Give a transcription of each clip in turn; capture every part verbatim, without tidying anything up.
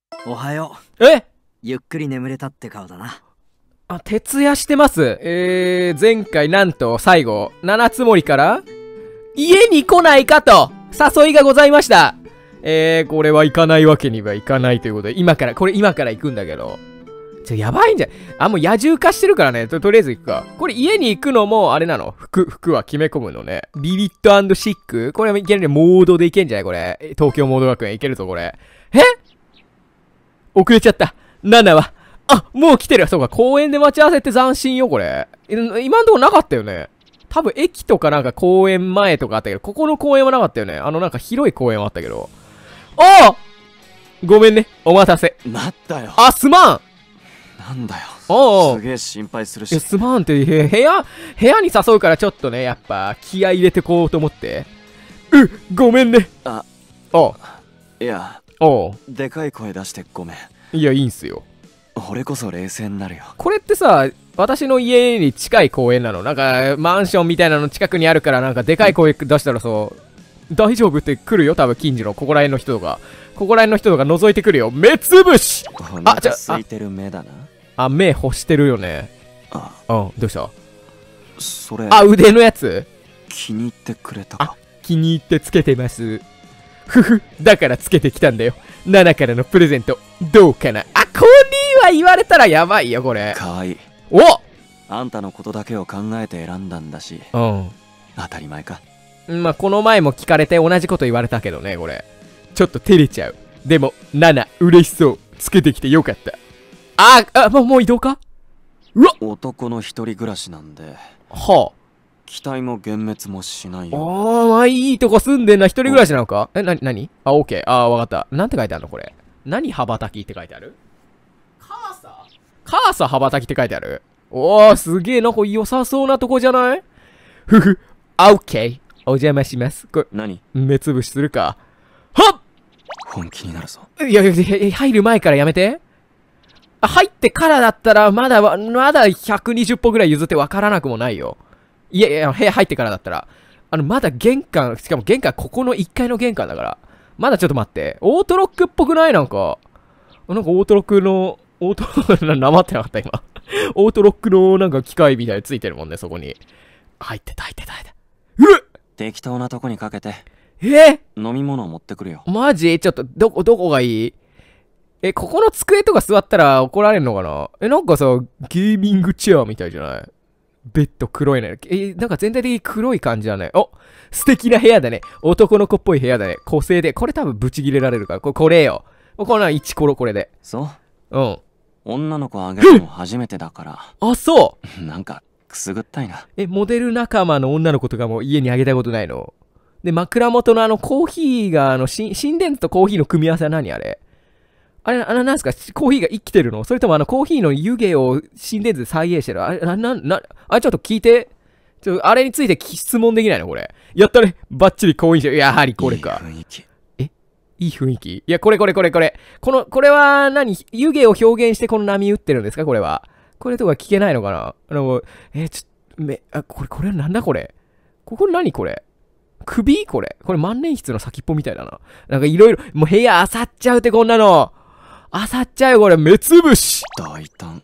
おはよう。えゆっくり眠れたって顔だな。 あ、徹夜してます。えー、前回なんと最後、七つ森から、家に来ないかと、誘いがございました。えー、これは行かないわけにはいかないということで、今から、これ今から行くんだけど、ちょ、やばいんじゃん。あ、もう野獣化してるからね。と、とりあえず行くか。これ家に行くのも、あれなの服、服は決め込むのね。ビビット&シックこれいけるね。モードでいけんじゃないこれ。東京モード学園いけるぞ、これ。え遅れちゃった。ナナは。あ、もう来てる。そうか、公園で待ち合わせって斬新よ、これ。今んとこなかったよね。多分駅とかなんか公園前とかあったけど、ここの公園はなかったよね。あのなんか広い公園はあったけど。ああごめんね。お待たせ。 待ったよ。 あ、すまんなんだよ。 おうすげえ心配するし。 すまんって、部屋、部屋に誘うからちょっとね、やっぱ気合い入れてこうと思って。うごめんね。 あ、 おう。 いや、 おう。 でかい声出してごめん。 いや、いいんすよ。 俺こそ冷静になるよ。 これってさ、私の家に近い公園なのなんか、マンションみたいなの近くにあるから、なんかでかい声出したらさ、大丈夫って来るよ、多分近所の、ここら辺の人とか。ここら辺の人とか覗いてくるよ。目つぶしあ、じゃ空いてる目だな。 あ、目干してるよね。 あ、 うん、どうしたそれ。 あ、腕のやつ気に入ってくれたか。 あ、気に入ってつけてます。ふふ、だからつけてきたんだよ。ナナからのプレゼント、どうかなあ、こには言われたらやばいよ、これ。 かわいい。 おあんたのことだけを考えて選んだんだし。 うん。 当たり前か。 まあ、この前も聞かれて同じこと言われたけどね、これ。ちょっと照れちゃう。でも、ナナ、嬉しそう。つけてきてよかった。あ、あ、もう、もう移動かうわ男の一人暮らしなんで。 はあ。 期待も幻滅もしないよ。 あー、まあいいとこ住んでんな。一人暮らしなのかえ、なに、なにあ、オッケー。あー、わかった。なんて書いてあるのこれ。何羽ばたきって書いてあるカーサカーサ羽ばたきって書いてあるおー、すげえ、なんか良さそうなとこじゃないふふ。あ、オッケー。お邪魔します。これ、 何目つぶしするか。はっ本気になるぞ。 いやいや、入る前からやめて。あ、入ってからだったら、まだ、まだひゃくにじゅっぽぐらい譲ってわからなくもないよ。いやいや、部屋入ってからだったら。あの、まだ玄関、しかも玄関、ここのいっかいの玄関だから。まだちょっと待って。オートロックっぽくないなんか。なんかオートロックの、オートロック、なまってなかった今。オートロックのなんか機械みたいについてるもんね、そこに。入ってた、入ってた、入ってた。うっ適当なとこにかけて。 え飲み物を持ってくるよ。 マジちょっと、どこ、どこがいいえ、ここの机とか座ったら怒られんのかなえ、なんかさ、ゲーミングチェアみたいじゃないベッド黒いね。え、なんか全体的に黒い感じだね。お素敵な部屋だね。男の子っぽい部屋だね。個性で。これ多分ブチギレられるから。これ、これよ。これな、一コロこれで。 そううん。 女の子あげるの初めてだから。 あ、そうなんか、くすぐったいな。 え、モデル仲間の女の子とかも家にあげたことないので、枕元のあのコーヒーが、あの、心電図とコーヒーの組み合わせは何あれあれ、あれなんすかコーヒーが生きてるのそれともあのコーヒーの湯気を心電図で再現してるあれ、な、な、な、あれちょっと聞いて。ちょ、あれについて質問できないのこれ。やったね。バッチリ好印象。やはりこれか。 いい雰囲気。 えいい雰囲気いや、これこれこれこれ。この、これは何湯気を表現してこの波打ってるんですかこれは。これとか聞けないのかなあの、えー、ちょっと、め、あ、これ、これなんだこれ。ここ何これ首これ。これ万年筆の先っぽみたいだな。なんかいろいろ、もう部屋漁っちゃうってこんなの。漁っちゃうよこれ、目つぶし。 大胆。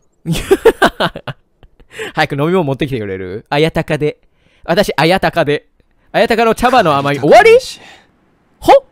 早く飲み物持ってきてくれるあやたかで。私、あやたかで。あやたかの茶葉の甘い。終わりは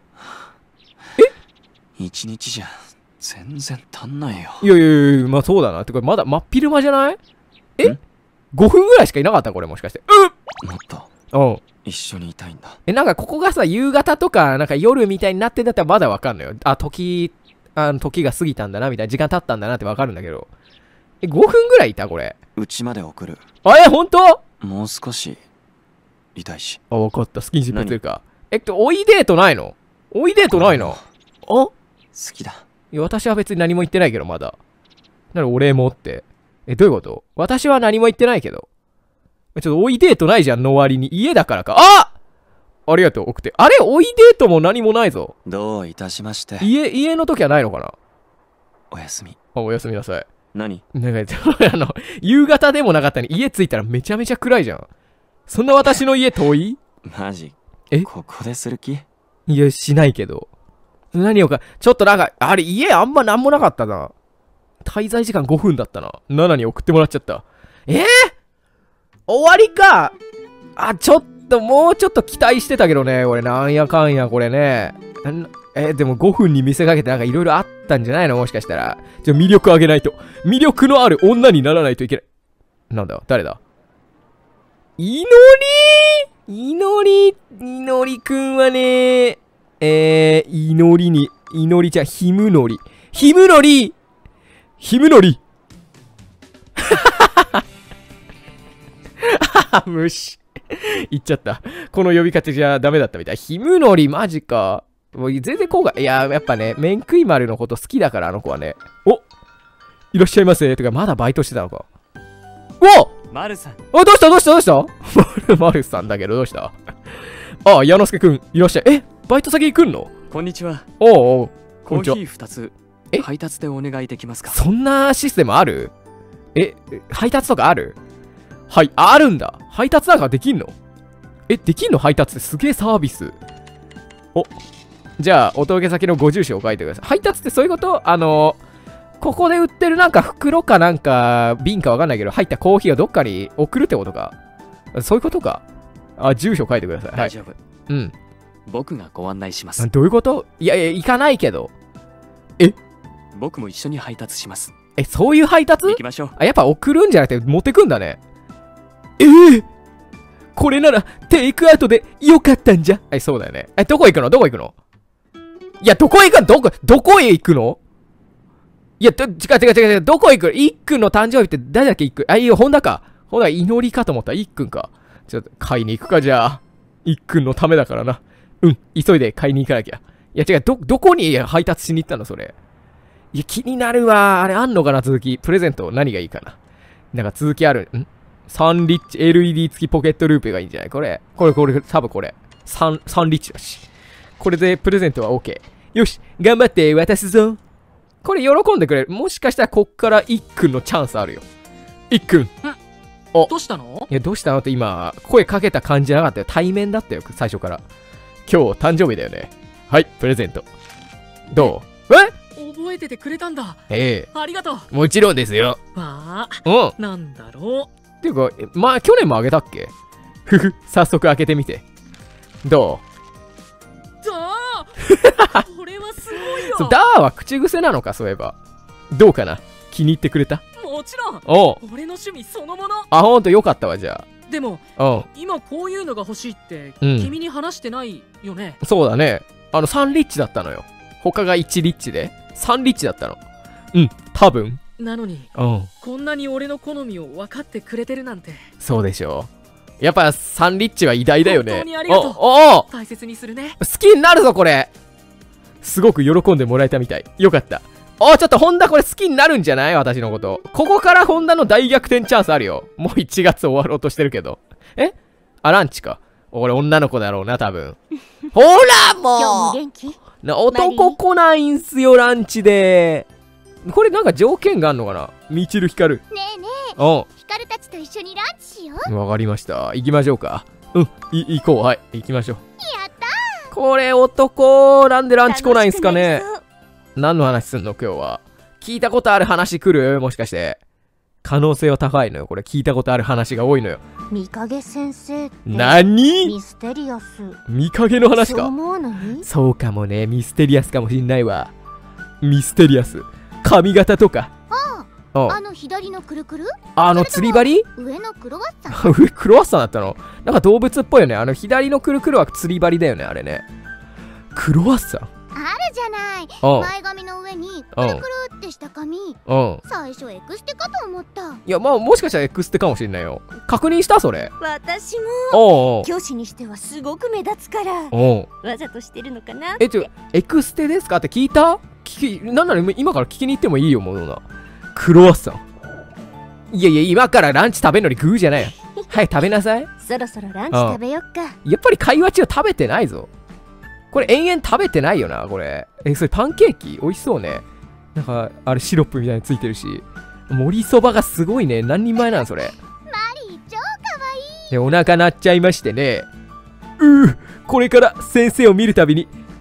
え一日じゃ、全然足んないよ。 いやいやいや、まあそうだな。てか、まだ真っ昼間じゃないえ ?ご 分ぐらいしかいなかったこれもしかして。 うっもっと。 うん。 一緒にいたいんだ。 え、なんかここがさ、夕方とか、なんか夜みたいになってんだったらまだわかんないよ。あ、時、あの、時が過ぎたんだな、みたいな。時間経ったんだなってわかるんだけど。え、ごふんぐらいいたこれ。 うちまで送る。 あ、え、ほんともう少し、いたいし。 あ、わかった。スキンシップするか。えっと、おいデートないのおいデートないのあ好きだ。 いや、私は別に何も言ってないけど、まだ。なにお礼もって。え、どういうこと私は何も言ってないけど。ちょっとおいデートないじゃんの割に。家だからか。あありがとう、送って。あれおいデートも何もないぞ。 どういたしまして。 家、家の時はないのかなおやすみ。 あ、おやすみなさい。 何なんか、あの、夕方でもなかったのに家着いたらめちゃめちゃ暗いじゃん。そんな私の家遠いマジえここでする気いや、しないけど。 何をか、ちょっとなんか、あれ、家あんまなんもなかったな。滞在時間ごふんだったな。ななに送ってもらっちゃった。えー、終わりか。あ、ちょっと、もうちょっと期待してたけどね。俺、なんやかんや、これね。えー、でもごふんに見せかけてなんかいろいろあったんじゃないのもしかしたら。じゃあ魅力上げないと。魅力のある女にならないといけない。なんだ誰だいのりいのりいのりくんはね、えー、いのりに、いのりちゃん、ひむのり。ひむのりひむのり虫。言っちゃった。この呼び方じゃダメだったみたい。ひむのりマジか。もう全然後悔。いや、やっぱね、麺食い丸のこと好きだから、あの子はね。おいらっしゃいませ。てか、まだバイトしてたのか。おマルさん。 あ、どうしたどうしたどうしたマル、マルさんだけど、どうしたあ、矢之助くん、いらっしゃい。え、バイト先に来んの？ こんにちは。 おうおう、 コーヒーふたつ、 え配達でお願いできますか？ そんなシステムある？え、配達とかある？はい、あるんだ。配達なんかできんの？え、できんの？配達ってすげえサービス。お、じゃあ、お届け先のご住所を書いてください。配達ってそういうこと？あのー、ここで売ってるなんか袋かなんか瓶かわかんないけど入ったコーヒーをどっかに送るってことか。そういうことか。あ、住所書いてください。 大丈夫。 はい、うん。 僕がご案内します。 どういうこと？いやいや、行かないけど。え？ 僕も一緒に配達します。 え、そういう配達？ 行きましょう。 あ、やっぱ送るんじゃなくて持ってくんだね。えー、これならテイクアウトでよかったんじゃ。え、そうだよね。え、どこ行くの？どこ行くの？いや、どこ行くの？どこ、どこへ行くの？いや、ど、違う違う違う違う、どこ行く？いっくんの誕生日って誰だっけ？いっくん。あ、いいよ、ホンダか。ほら、祈りかと思った。いっくんか。ちょっと、買いに行くか、じゃあ。いっくんのためだからな。うん、急いで買いに行かなきゃ。いや、違う、ど、どこに配達しに行ったのそれ。いや、気になるわ。あれ、あんのかな続き。プレゼント、何がいいかな。なんか続きある。ん ?さん リッチ、エルイーディー 付きポケットルーペがいいんじゃないこれ。これ、これ、多分これ。さん、さんリッチだし。これでプレゼントは OK。よし、頑張って渡すぞ。これ喜んでくれる。もしかしたらこっからいっくんのチャンスあるよ。いっくん。 お、どうしたの？ いや、どうしたのって今、声かけた感じじゃなかったよ。対面だったよ、最初から。今日誕生日だよね。はい、プレゼント。どう？え？ 覚えててくれたんだ。 ええ。 ありがとう。 もちろんですよ。 わあ。 うん。 なんだろう。っていうか、まあ、去年もあげたっけ？ふふ、早速開けてみて。どう？ だあこれはすごいよ。 そう、ダーは口癖なのか、そういえば。どうかな？気に入ってくれた？ もちろん。 おう。 俺の趣味そのもの。 あ、ほんとよかったわ、じゃあ。 でも、 うん。 今こういうのが欲しいって、 うん、 君に話してないよね。 そうだね。あの、さんリッチだったのよ。他がいちリッチで、さんリッチだったの。うん、多分。 なのに、 うん。 こんなに俺の好みを分かってくれてるなんて。 そうでしょう。やっぱさんリッチは偉大だよね。 本当にありがとう。 おお大切にするね。 好きになるぞ、これ。すごく喜んでもらえたみたい。よかった。おー、ちょっとホンダこれ好きになるんじゃない？私のこと。ここからホンダの大逆転チャンスあるよ。もういちがつ終わろうとしてるけど。え？あ、ランチか。俺女の子だろうな、多分。ほらもう今日も元気？ な、男来ないんすよ、ランチで。これなんか条件があんのかな？みちるひかる。 ねえねえ、 うん。 ひかるたちと一緒にランチしよう。 わかりました。行きましょうか。うん、い、行こう。はい、行きましょう。 やったー。 これ男、なんでランチ来ないんすかね？ 楽しくなりそう。 何の話すんの今日は。聞いたことある話来る？もしかして。可能性は高いのよ。これ聞いたことある話が多いのよ。 三影先生って何？ ミステリアス。 見影の話そうか。 思うのに？ そうかもね。ミステリアスかもしんないわ。ミステリアス。髪型とか。 あああ、あの左のくるくる？ あの釣り針？ 上のクロワッサン。 上クロワッサンだったの？なんか動物っぽいよね。あの左のくるくるは釣り針だよね、あれね。クロワッサン？ あるじゃない。 うん前髪の上にくるくるってした髪。 うん。 最初エクステかと思った。 いや、まあもしかしたらエクステかもしんないよ。確認したそれ？ 私もおうおう。 教師にしてはすごく目立つから、 おう。 わざとしてるのかな？ え、ちょ、エクステですかって聞いた？聞き、なんなら今から聞きに行ってもいいよ、もうな。クロワッサン。いやいや、今からランチ食べるのにグーじゃないよ。はい、食べなさい。 そろそろランチ食べよっか。 やっぱり会話中食べてないぞ。これ延々食べてないよな、これ。え、それパンケーキ美味しそうね。なんか、あれシロップみたいについてるし。盛りそばがすごいね。何人前なんそれ。 マリー超かわいい。 で、お腹鳴っちゃいましてね。うぅ、これから先生を見るたびに、ク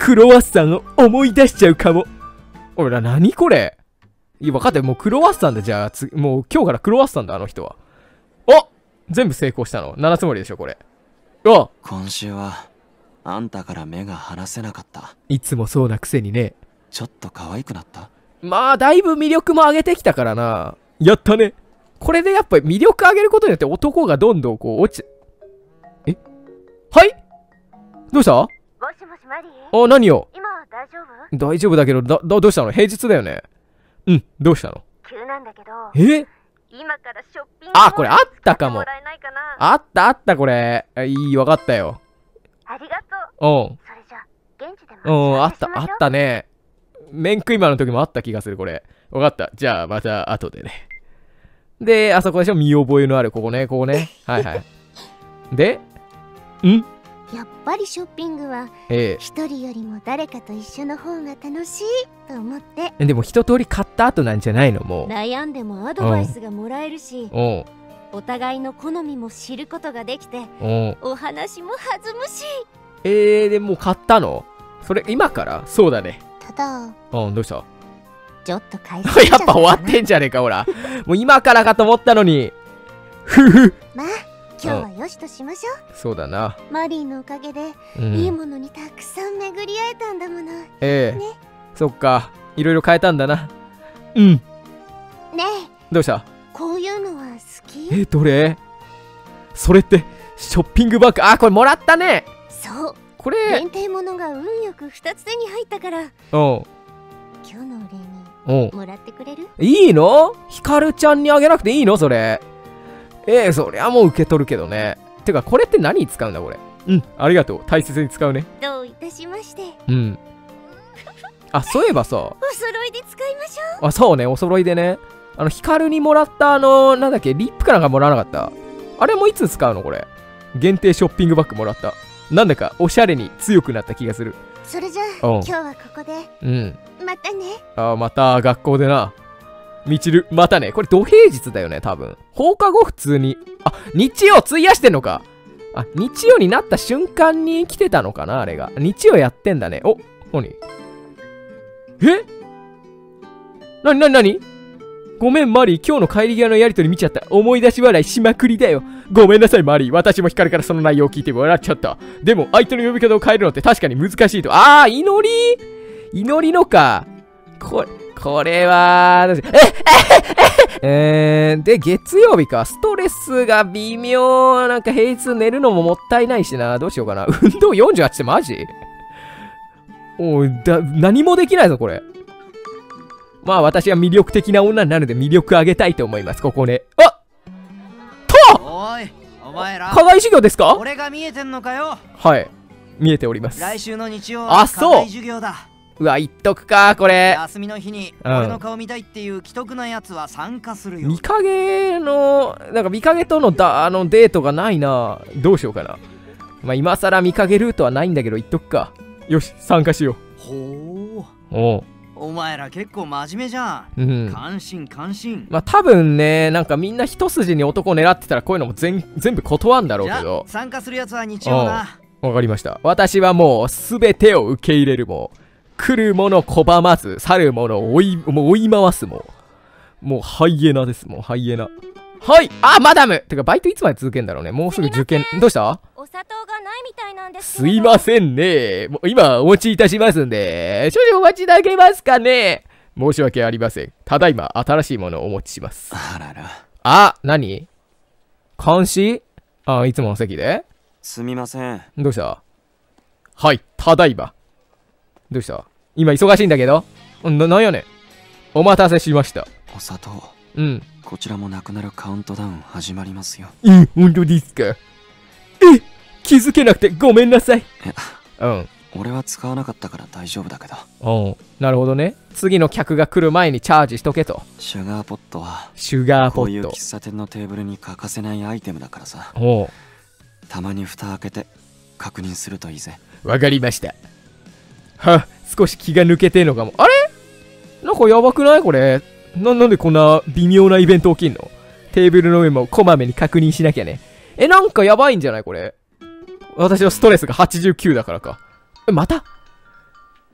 クロワッサンを思い出しちゃうかも。俺ら何これ。いや、分かってる。もうクロワッサンだ。じゃあ、つ、もう今日からクロワッサンだ、あの人は。お全部成功したの。七つ森でしょ、これ。お今週はあんたから目が離せなかった。 いつもそうなくせにね。 ちょっと可愛くなった。 まあ、だいぶ魅力も上げてきたからな。やったね。これでやっぱり魅力上げることによって男がどんどんこう落ち、えはいどうした？ もしもしマリー。 あ、何よ。 今は大丈夫？ 大丈夫だけど、だ、だ、どうしたの？平日だよね。うん、どうしたの？ 急なんだけど。 え今からショッピングあ、これあったかも。 もらえないかな？ あったあったこれ。いい、わかったよ。 ありがとう。 うん。 それじゃ現地でうん、あった、あ待ち合わせしましょうったね。麺食い魔の時もあった気がする、これ。わかった。じゃあ、また後でね。で、あそこでしょ？見覚えのある、ここね、ここね。はいはい。で、んやっぱりショッピングはえ一人よりも誰かと一緒の方が楽しいと思って。 え。でも一通り買った後なんじゃないの？も悩んでもアドバイスがもらえるし、 う。うん。 お互いの好みも知ることができて、 うん。 お話も弾むし。 えー、でもう買ったの？それ、今から？そうだね。 ただうん、どうしたちょっと買いすぎちゃやっぱ終わってんじゃねえか、ほら。もう今からかと思ったのに。ふふ。 まあ今日はよしとしましょそうだな。 う。マリーのおかげで、 うん。 いいものにたくさん巡り会えたんだもの。ねええねそっか。いろいろ変えたんだな。うん。 えどうしたこういうのは好き？ え、どれそれって、ショッピングバッグ。あ、これもらったね。 そう、 これ、 限定ものが運よくふたつ手に入ったから、 うん。 今日のお礼にうん。 もらってくれる？ いいの？ヒカルちゃんにあげなくていいのそれ。ええそりゃもう受け取るけどね。てか、これって何に使うんだ、これ。うん、ありがとう。大切に使うね。 どういたしまして。 うん。あ、そういえばさ、 お揃いで使いましょあ、そうね、お揃いでね。あの、ヒカルにもらったあの、なんだっけ、リップかなんかもらわなかった。あれもいつ使うのこれ。限定ショッピングバッグもらった。なんだか、おしゃれに強くなった気がする。 う。それじゃあうん今日はここでうん。 またね。 あ、また学校でな。みちる、またね。これ土平日だよね、多分。放課後普通に。あ、日曜費やしてんのか。あ、日曜になった瞬間に来てたのかな、あれが。日曜やってんだね。お、なにえなになになにごめん、マリー。今日の帰り際のやりとり見ちゃった。思い出し笑いしまくりだよ。ごめんなさい、マリー。私もヒカルからその内容を聞いて笑っちゃった。でも、相手の呼び方を変えるのって確かに難しいと。あー、祈り祈りのか。これ、これは、えええー、で、月曜日か。ストレスが微妙。なんか平日寝るのももったいないしな。どうしようかな。運動よんじゅうはちってマジおい、だ、何もできないぞ、これ。まあ、私は魅力的な女になるので魅力上げたいと思います、ここね。あとおい、お前ら。 課外授業ですか？ 俺が見えてんのかよ。 はい。見えております。 来週の日曜あそう課外授業だ。 うわ、言っとくか、これ。 休みの日にうん俺の顔見たいっていう既得なやつは参加するよ。 見影の、なんか見影とのだあのデートがないな。どうしようかな。まあ、今更見影ルートはないんだけど、言っとくか。よし、参加しよほう。 う。おう。 お前ら結構真面目じゃん。 うん。 関心関心。 まあ、多分ね、なんかみんな一筋に男を狙ってたらこういうのも全全部断んだろうじゃけどあ。参加するやつは日曜な。 わかりました。私はもう全てを受け入れるもう。来るもの拒まず、去るものを追い、もう追い回すもう。もうハイエナです、もうハイエナ。はい、あ、マダムてかバイトいつまで続けんだろうね。もうすぐ受験。どうした？ お砂糖がないみたいなんですすいませんね。もう今お持ちいたしますんで、少々お待ちいただけますかね。申し訳ありません。ただいま新しいものをお持ちします。 あらら。 あ、何？監視？あ、いつもの席で？ すみません。 どうした？はい、ただいま。どうした？今忙しいんだけど？な、なんやねん。お待たせしました。 お砂糖。 うん。 こちらもなくなるカウントダウン始まりますよ。 え、本当ですか？え、気づけなくてごめんなさい。 え、 うん。 俺は使わなかったから大丈夫だけど。 おう、なるほどね。次の客が来る前にチャージしとけと。 シュガーポットはシュガーポこういうット。 喫茶店のテーブルに欠かせないアイテムだからさ。 おう、 たまに蓋開けて確認するといいぜ。 わかりました。は、少し気が抜けてんのかも。あれなんかやばくないこれ。な、なんでこんな微妙なイベント起きんの？テーブルの上もこまめに確認しなきゃね。え、なんかやばいんじゃないこれ。私はストレスがはちじゅうきゅうだからか。え、また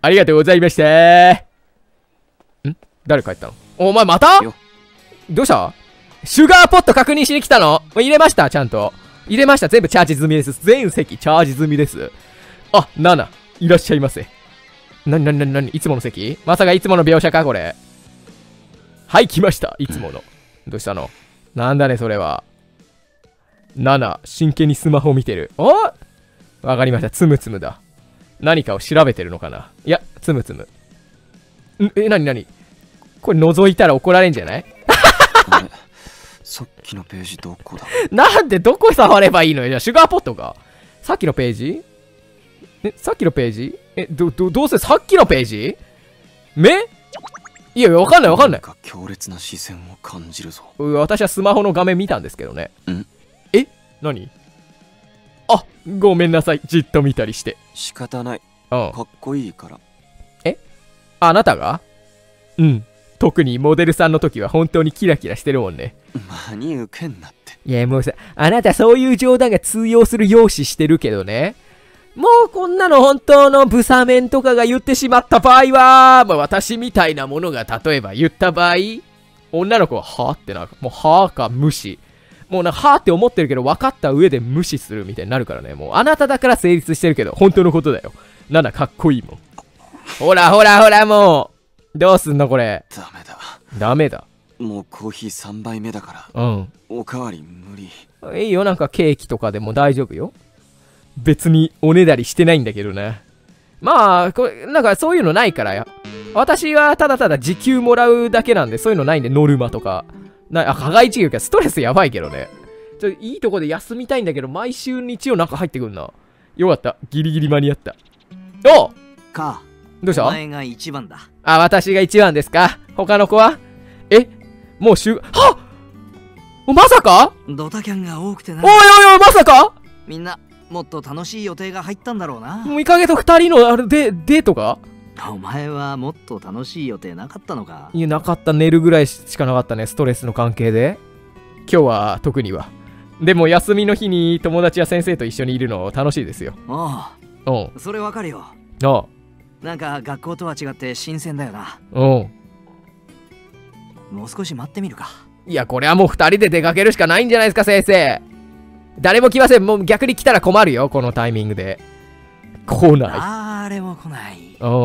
ありがとうございましたー。ん誰帰ったの？お前また？どうした？シュガーポット確認しに来たの？入れましたちゃんと。入れました。全部チャージ済みです。全席チャージ済みです。あ、なな。いらっしゃいませ。なになになになにいつもの席？まさかいつもの描写かこれ。はい、来ました。いつもの。どうしたの？なんだね、それは。なな、真剣にスマホを見てる。お？わかりました。つむつむだ。何かを調べてるのかな？いや、つむつむ。んえ、なになに？これ覗いたら怒られんじゃない？ あれさっきのページどこだ？ なんでどこ触ればいいのよ。じゃあ、シュガーポットか。さっきのページ？え、さっきのページ？え、ど、ど、どうせさっきのページ？目？いや、わかんないわかんない。 なんか強烈な視線を感じるぞ。 私はスマホの画面見たんですけどね。 ん？ え？何？あ、ごめんなさい。じっと見たりして。 仕方ない。 うん。 かっこいいから。 え？あなたが？うん。特にモデルさんの時は本当にキラキラしてるもんね。 真に受けんなって。 いやもうさ、あなたそういう冗談が通用する容姿してるけどね。もうこんなの本当のブサメンとかが言ってしまった場合は、まあ、私みたいなものが例えば言った場合、女の子ははぁってなる。もうはぁか無視。もうなんかはぁって思ってるけど分かった上で無視するみたいになるからね。もうあなただから成立してるけど本当のことだよ。なんだかっこいいもん。ほらほらほらもう。どうすんのこれ。 ダメだ。 ダメだ。 もうコーヒーさんばいめだから。 うん。 おかわり無理。 いいよ、なんかケーキとかでも大丈夫よ。別におねだりしてないんだけどな。まあ、これ、なんかそういうのないからや。私はただただ時給もらうだけなんで、そういうのないんで、ノルマとか。なあ、課外授業か、ストレスやばいけどね。ちょ、いいとこで休みたいんだけど、毎週日曜なんか入ってくんな。よかった。ギリギリ間に合った。おうか。 どうした？ お前が一番だ。 あ、私が一番ですか？他の子は？え？もうしゅ、はっ！まさか？ ドタキャンが多くてな。 おいおいおい、まさか？ みんな、もっと楽しい予定が入ったんだろうな。 見かけと二人のあれで、デートか？ お前はもっと楽しい予定なかったのか？ いや、なかった。寝るぐらいしかなかったね。ストレスの関係で。今日は特には。でも休みの日に友達や先生と一緒にいるの楽しいですよ。 ああ。うん。 それわかるよ。 ああ。 なんか学校とは違って新鮮だよな。 うん。 もう少し待ってみるか。 いや、これはもう二人で出かけるしかないんじゃないですか、先生。誰も来ません。もう逆に来たら困るよ、このタイミングで。来ない。 誰も来ない。 うん。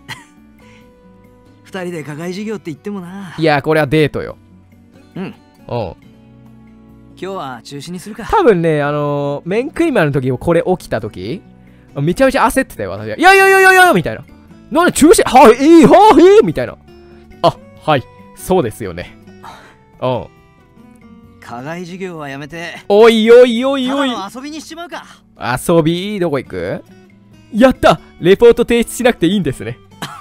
二人で課外授業って言ってもな。 いや、これはデートよ。 うん。 うん。 今日は中止にするか。 多分ね、あのー、面食いマンの時、これ起きた時、めちゃめちゃ焦ってたよ、私は。いやいやいやいやいやみたいな。なんで中止はい、いい、はい、いいみたいな。あ、はい、そうですよね。うん。 課外授業はやめて。 おいおいおいおい。 ただの遊びにしちまうか。 遊びどこ行く？やった！レポート提出しなくていいんですね。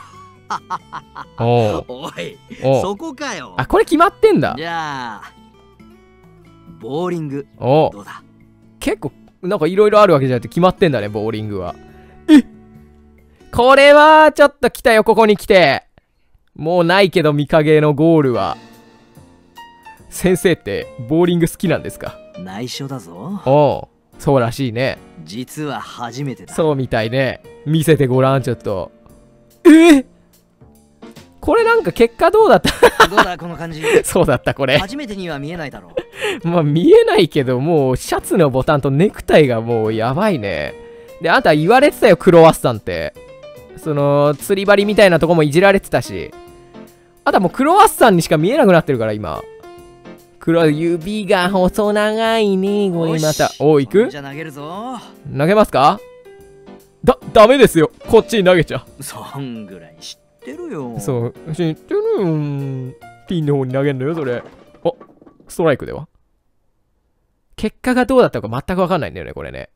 おうおい、 おうそこかよ。 あ、これ決まってんだ。 じゃあ、ボーリング。 おうどうだ？ 結構、なんかいろいろあるわけじゃなくて決まってんだね、ボーリングは。え！これは、ちょっと来たよ、ここに来て。もうないけど、見影のゴールは。先生って、ボーリング好きなんですか？ 内緒だぞ。 おう、そうらしいね。 実は初めてだ。 そうみたいね。見せてごらん、ちょっと。えー、これなんか結果どうだった？ どうだ、この感じ。 そうだった、これ。 初めてには見えないだろう。まあ、見えないけど、もう、シャツのボタンとネクタイがもう、やばいね。で、あんた言われてたよ、クロワッサンって。その、釣り針みたいなとこもいじられてたし。あとはもう、クロワッサンにしか見えなくなってるから、今。黒指が細長いね、これまた。お、行く？ じゃあ投げるぞ。 投げますか？だ、ダメですよ。こっちに投げちゃう。 そんぐらい知ってるよ。 そう、知ってるよ。ピンの方に投げんのよ、それ。お、ストライクでは？結果がどうだったか全くわかんないんだよね、これね。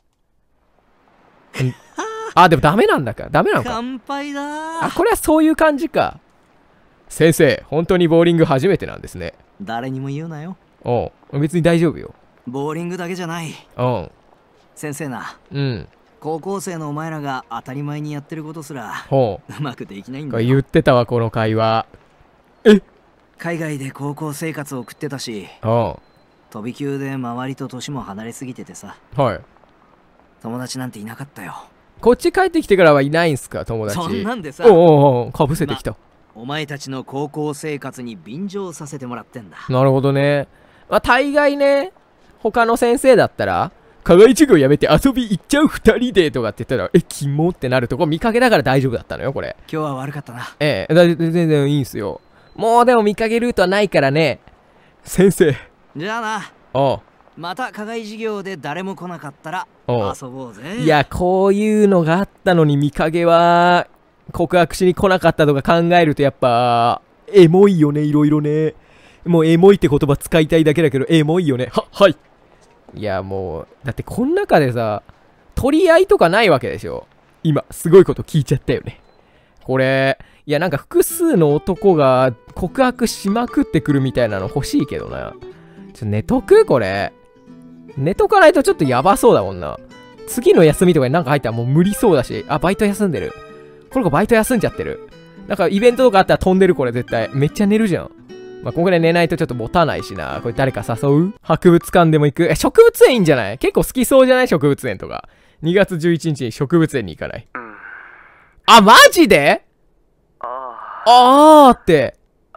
あ、でもダメなんだか。ダメなのか。 乾杯だ。 あ、これはそういう感じか。先生、本当にボーリング初めてなんですね。 誰にも言うなよ。 おう、別に大丈夫よ。 ボーリングだけじゃない。 うん。 先生な。 うん。 高校生のお前らが当たり前にやってることすらほうまくできないんう。 だよ。 言ってたわ、この会話。え？ 海外で高校生活を送ってたし、 うん。 飛び級で周りと年も離れすぎててさ。 はい。 友達なんていなかったよ。 こっち帰ってきてからはいないんすか、友達。 そんなんでさ、 おうおうおう、かぶせてきた。 お前たちの高校生活に便乗させてもらってんだ。 なるほどね。まあ、大概ね、他の先生だったら、課外授業やめて遊び行っちゃう二人でとかって言ったら、え、キモってなるとこ見かけだから大丈夫だったのよ、これ。 今日は悪かったな。 ええ、だ全然いいんすよ。もうでも見かけルートはないからね。先生。 じゃあな。 おう。 また課外授業で誰も来なかったらおう遊ぼうぜ。 いや、こういうのがあったのに見かけは、告白しに来なかったとか考えるとやっぱ、エモいよね、いろいろね。もうエモいって言葉使いたいだけだけど、エモいよね。は、はい。いや、もう、だってこの中でさ、取り合いとかないわけでしょ。今、すごいこと聞いちゃったよね。これ、いや、なんか複数の男が告白しまくってくるみたいなの欲しいけどな。ちょ、寝とくこれ。寝とかないとちょっとやばそうだもんな。次の休みとかになんか入ったらもう無理そうだし。あ、バイト休んでる。この子バイト休んじゃってる。なんかイベントとかあったら飛んでるこれ絶対。めっちゃ寝るじゃん。まあ、こんぐらい寝ないとちょっと持たないしな。これ誰か誘う？博物館でも行く？え、植物園いいんじゃない？結構好きそうじゃない？植物園とか。にがつじゅういちにちに植物園に行かない？うん、あ、マジで？あー。あーって。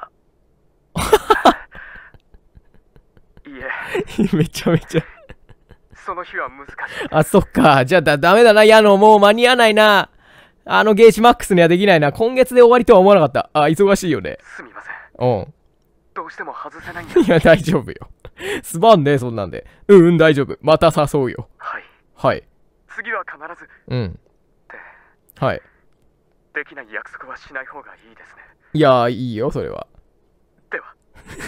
いえ。めちゃめちゃ。 その日は難しい。 あ、そっか。じゃあだ、ダメだな。矢野、もう間に合わないな。あのゲージマックスにはできないな。今月で終わりとは思わなかった。あ、忙しいよね。 すみません。 うん。 どうしても外せないんだ。 いや、大丈夫よ。すまんね、そんなんで。うんうん、大丈夫。また誘うよ。 はい。 はい。 次は必ず。 うん。 ってはい。 できない約束はしない方がいいですね。 いや、いいよ、それは。 では。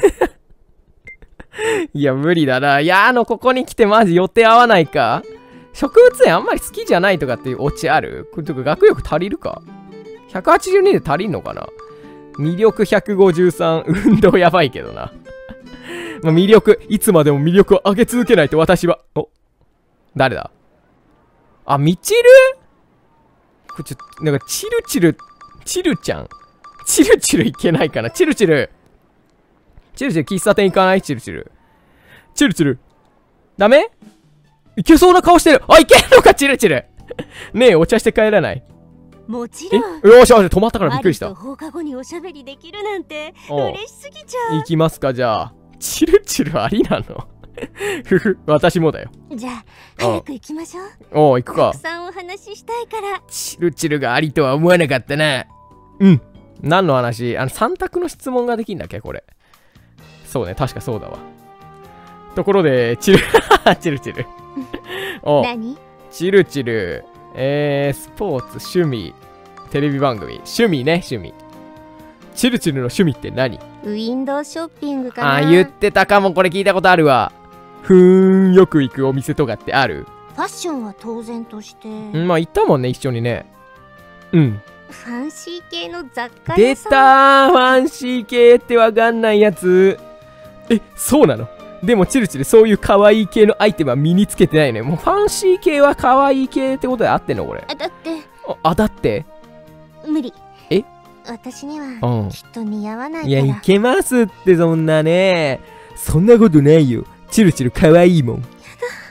いや、無理だな。いや、あの、ここに来てマジ予定合わないか。植物園あんまり好きじゃないとかっていうオチある？これとか学力足りるか？ ひゃくはちじゅうに で足りんのかな？魅力ひゃくごじゅうさん、運動やばいけどな。まあ、魅力、いつまでも魅力を上げ続けないと私は。お、誰だ？あ、みちる？これちょっと、なんか、チルチル、チルちゃん。チルチルいけないかな？チルチル。チルチル喫茶店行かない？チルチル。チルチル。ダメ？いけそうな顔してる。あ、いけんのか、チルチル。ねえ、お茶して帰らない？ もちろん。 え、よしよし、止まったからびっくりした。 放課後におしゃべりできるなんて嬉しすぎちゃう。 行きますか、じゃあ。チルチルありなの？ふふ、私もだよ。 じゃあ、早く行きましょう。 おう、行くか。 たくさんお話ししたいから。 チルチルがありとは思わなかったな。うん。何の話？あの、さん択の質問ができんだっけ、これ。そうね、確かそうだわ。ところで、チル、チルチル。おう。 何？ チルチル。えー、スポーツ、趣味、テレビ番組。趣味ね、趣味。チルチルの趣味って何？ ウィンドウショッピングかな。 あー、言ってたかも。これ聞いたことあるわ。ふーん、よく行くお店とかってある？ ファッションは当然として。 ん、まあ行ったもんね、一緒にね。うん。 ファンシー系の雑貨出屋さん。 たー、ファンシー系ってわかんないやつ。え、そうなの？でもチルチルそういう可愛い系のアイテムは身につけてないね。もうファンシー系は可愛い系ってことで合ってんのこれ？ あ、だってあ、だって無理。 え？ 私にはうんきっと似合わないから。 いや、いけますってそんなね。そんなことないよ。チルチル可愛いもん。 もうマ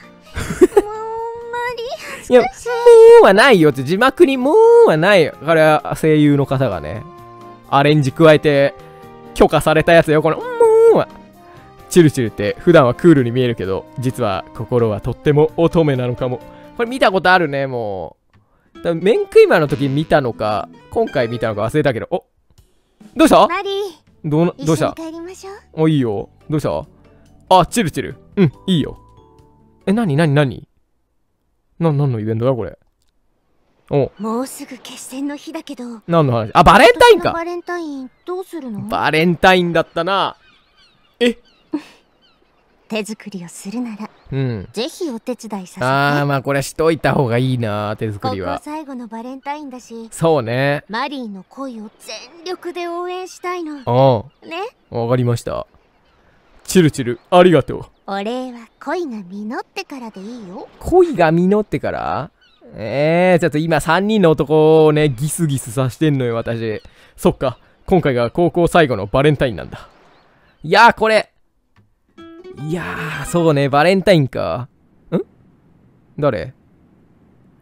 リいや、もうはないよって字幕にもうはないよ。これは声優の方がね、アレンジ加えて許可されたやつよ。このもうは。チルチルって普段はクールに見えるけど、実は心はとっても乙女なのかも。これ見たことあるね、もう。多分メンクイマの時見たのか、今回見たのか忘れたけど、お、どうしたマリー、 どうな、どうした一緒に帰りましょう。 お、いいよ。どうしたあ、チルチル。うん、いいよ。え、なになになにな、なんのイベントだこれ。お、 もうすぐ決戦の日だけど。 何の話？あ、バレンタインか。 バレンタインどうするの？ バレンタインだったな。え、 手作りをするなら、 うん。 ぜひお手伝いさせて。 あー、まあこれしといた方がいいな、手作ここりは。 最後のバレンタインだし、 そうね。 マリーの恋を全力で応援したいの。 うん。 ね。 わかりました。チルチル、ありがとう。 お礼は恋が実ってからでいいよ。 恋が実ってからえー、ちょっと今さんにんの男をね、ギスギスさしてんのよ、私。そっか。今回が高校最後のバレンタインなんだ。いやー、これ。いやー、そうね、バレンタインか。ん誰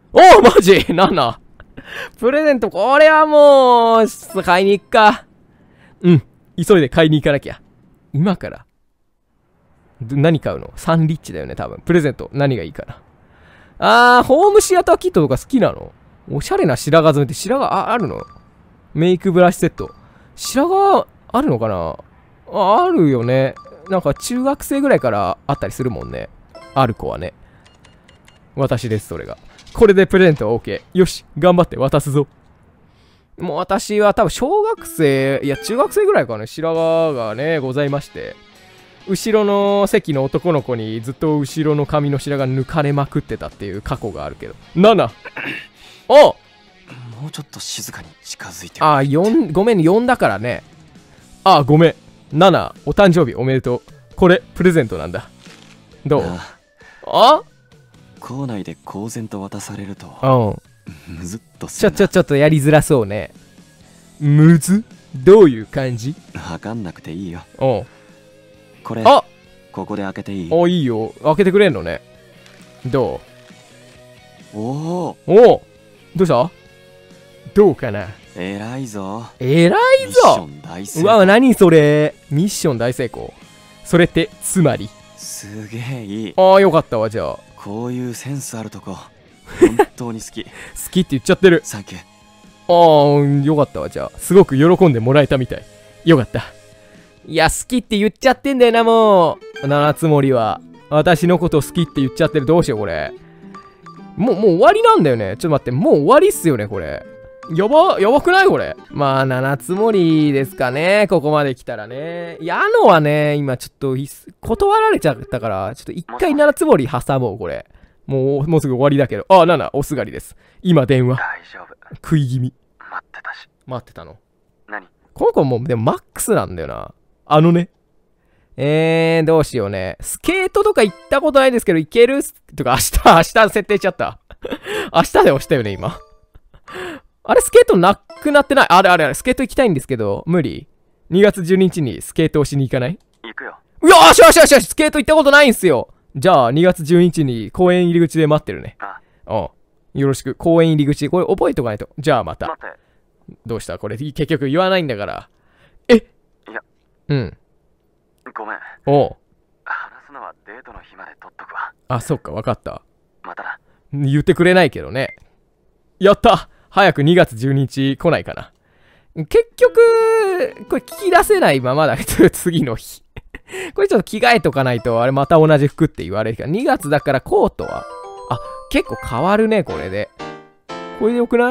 おおマジなんだプレゼント、これはもう、ちょっと買いに行くか。うん。急いで買いに行かなきゃ。今から。何買うの？サンリッチだよね、多分。プレゼント、何がいいかな。あー、ホームシアターキットとか好きなの？おしゃれな白髪染めって白髪あ、あるの？メイクブラシセット。白髪あるのかな？あ、あるよね。なんか中学生ぐらいからあったりするもんね。ある子はね。私です、それが。これでプレゼントは OK。よし、頑張って渡すぞ。もう私は多分小学生、いや中学生ぐらいかね、白髪がね、ございまして。後ろの席の男の子にずっと後ろの髪の白髪抜かれまくってたっていう過去があるけど。ななおもうちょっと静かに近づいて。 あ、よん、ごめん、よんだからね。あ、ごめん。なな、お誕生日おめでとう。これ、プレゼントなんだ。どう？ ああ校内で公然と渡されると、 うん。 むずっとすちょ、 るな。 ちょ、ちょっとやりづらそうね。むず？どういう感じ？ わかんなくていいよ。 うん。 これ、 あここで開けていい？ お、いいよ。開けてくれんのね。どおお、 う？おおどうしたどうかな？ 偉いぞ。 えらいミッショぞ。 ン大成うわ、 功。 何それ。ミッション大成功。それって、つまり。 すげえいい。 ああ、よかったわ、じゃあ。好こういうセンスあるとこ、本当に好き。 きって言っちゃってる。 サンキュー。 ああ、よかったわ、じゃあ。すごく喜んでもらえたみたい。よかった。いや、好きって言っちゃってんだよな、もう。七つ森は。私のこと好きって言っちゃってる。どうしよう、これ。もう、もう終わりなんだよね。ちょっと待って、もう終わりっすよね、これ。やば、やばくないこれ。まあ、七つ森ですかね。ここまで来たらね。矢野はね、今ちょっといす、断られちゃったから、ちょっと一回七つ森挟もう、これ。もう、もうすぐ終わりだけど。あ、なな、おすがりです。今電話。 大丈夫。 食い気味。 待ってたし。 待ってたの。 何？ この子も、でもマックスなんだよな。あのね。えー、どうしようね。スケートとか行ったことないですけど、行けるとか、明日、明日設定しちゃった。明日で押したよね、今。あれ、スケートなくなってない？あれあれあれ、スケート行きたいんですけど、無理？ に 月じゅうににちにスケートをしに行かない？ 行くよ。 よーしよしよしよし、スケート行ったことないんすよ。じゃあ、にがつじゅうににちに公園入り口で待ってるね。 あ、 うん。よろしく。公園入り口。これ覚えておかないと。じゃあまた。 待って。 どうしたこれ、結局言わないんだから。えいや。 うん。 ごめん。 おう。 話すのはデートの日まで取っとくわ。 あ、そっか、わかった。 またな。 言ってくれないけどね。やった早くにがつじゅうににち来ないかな。結局、これ聞き出せないままだけど、次の日。これちょっと着替えとかないと、あれまた同じ服って言われるから。にがつだからコートはあ、結構変わるね、これで。これでよくない？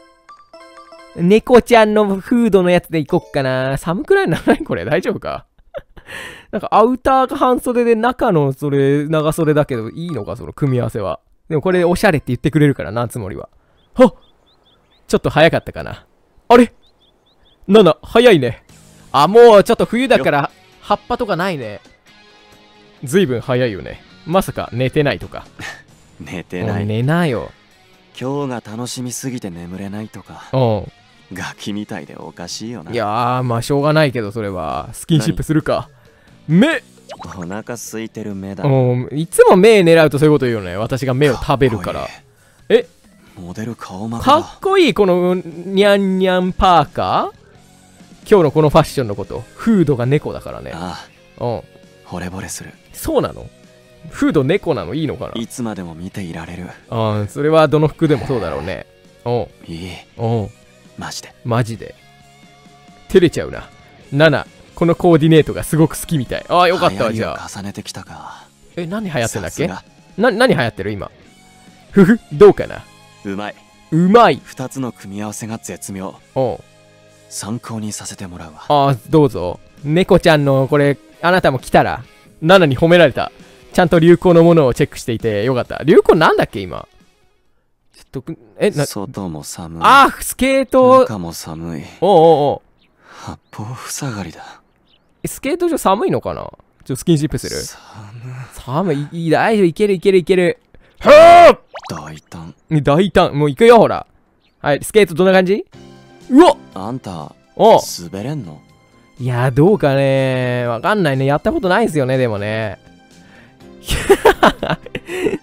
猫ちゃんのフードのやつで行こっかな。寒くないならないこれ大丈夫か？なんかアウターが半袖で中のそれ長袖だけどいいのかその組み合わせは。でもこれおしゃれって言ってくれるからなつもりは。はっちょっと早かったかな。あれなな早いね。あ、もうちょっと冬だから葉っぱとかないね。ずいぶん早いよね。まさか寝てないとか。 寝てない。 おい寝なよ。 今日が楽しみすぎて眠れないとか、 うガキみたいでおかしいよな。 ん。いやー、まあしょうがないけどそれは。スキンシップするか。目お腹空いてる目だ。 うん、いつも目狙うとそういうこと言うよね。私が目を食べるから。えモデル顔負けかだ。 っこいいこのニャンニャンパーカー今日のこのファッションのこと。フードが猫だからね。 あうん。 あ、惚れ惚れする。 そうなの？フード猫なのいいのかないつまでも見ていられる。 うん、それはどの服でもそうだろうね。うん。 いい。 うん。 マジで。 マジで。照れちゃうな。なな、このコーディネートがすごく好きみたい。ああ、よかったわ、じゃあ。 重ねてきたか。 え、何流行ってんだっけ？ さな、何流行ってる今。ふふ、どうかな？ すがうまい。 うまい。 二つの組み合わせが絶妙。 うん。 参考にさせてもらうわ。 ああ、どうぞ。猫ちゃんのこれ、あなたも来たら、ナナに褒められた。ちゃんと流行のものをチェックしていてよかった。流行なんだっけ今。ちょっと、え、な、 外も寒い。 あー、スケート。 中も寒い。 おうおうおう。 八方塞がりだ。 スケート場寒いのかな？ちょっとスキンシップする？ 寒寒い。いい、大丈夫。いけるいけるいける。はぁ大胆。 ぁ大胆。もう行くよ、ほら。はい、スケートどんな感じ？うわっあんた、 おう滑れんの？ いやー、どうかねー。わかんないね。やったことないですよね、でもね。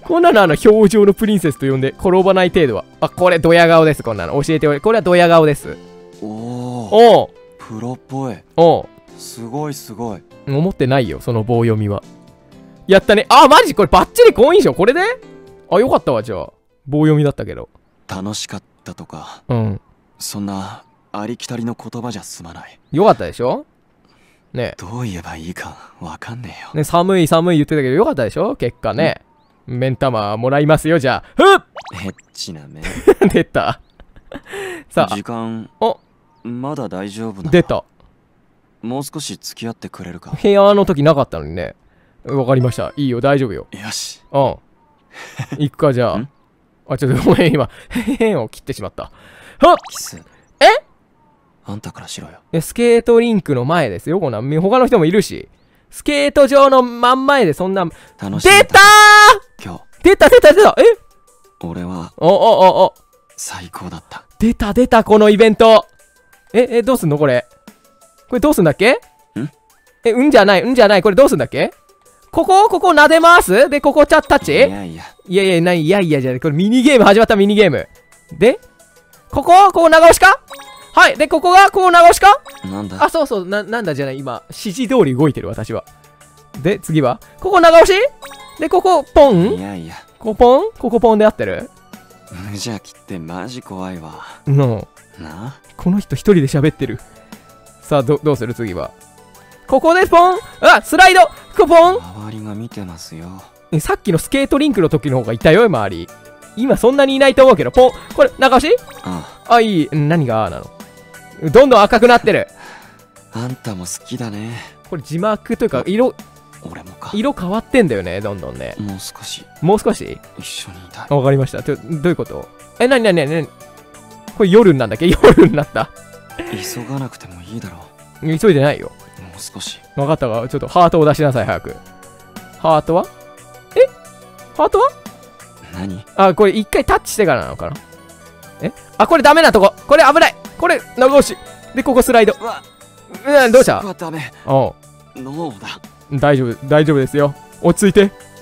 こんなのあの表情のプリンセスと呼んで転ばない程度は。あ、これドヤ顔です。こんなの教えておいて。これはドヤ顔です。 おおおうプロっぽい。 おうすごいすごい。 思ってないよその棒読みは。やったね。あ、マジこれバッチリ好印象。これであ、よかったわ。じゃあ棒読みだったけど楽しかったとかうん、 そんなありきたりの言葉じゃ済まない。 よかったでしょね。 どう言えばいいかわかんねえよ。 ね、寒い寒い言ってたけどよかったでしょ結果ね。目ん玉もらいますよ。じゃあふっエッチな目。 出たさあ時間おまだ大丈夫なの？ 出た。 もう少し付き合ってくれるか？ 部屋の時なかったのにね。わかりました。いいよ大丈夫よ。 よし。 うん行くかじゃあ。あ、ちょっとごめん今へへんを切ってしまった。はっキス。 えあんたからしろよ。 えスケートリンクの前ですよ。こんなん他の人もいるし、スケート場の真ん前でそんな。 楽しみだ。 出たー今日出た出た出た。え俺はおおおお最高だった。 出た出たこのイベント。ええどうすんのこれ。これどうすんだっけ？んえうんじゃないうんじゃない。これどうすんだっけ？ここここ撫でますでここチャッタッチ。 いやいやいやいやないいやいやじゃない。これミニゲーム始まった。ミニゲームでここここ長押しか。はいでここがここ長押しか。 なんだ。 あそうそうななんだじゃない今指示通り動いてる私は。で次はここ長押しでここポン。 いやいやここポンここポンで合ってる。 無邪気ってマジ怖いわ。 のなこの人一人で喋ってる。さあどどうする次は。ここでポン。あスライドここポン。 周りが見てますよ。 えさっきのスケートリンクの時の方がいたよ周り。今そんなにいないと思うけどポン。これ長押し。 ああいい。何があなの。どんどん赤くなってる。 あんたも好きだね。 これ字幕というか色俺もか。 色変わってんだよねどんどんね。 もう少しもう少し一緒にいたい。 あわかりました。どどういうこと。えなになになになにこれ夜になんだっけ。夜になった。 急がなくてもいいだろ急いでないよ。 う。もう少し。 分かったか。ちょっとハートを出しなさい早く。ハートはえハートは何？ あこれ一回タッチしてからなのかな。えあこれダメなとこ。これ危ない。これ長押しでここスライド。 うわうんどうしたそこはダメ。 おうノーだ。 大丈夫大丈夫ですよ。落ち着いて。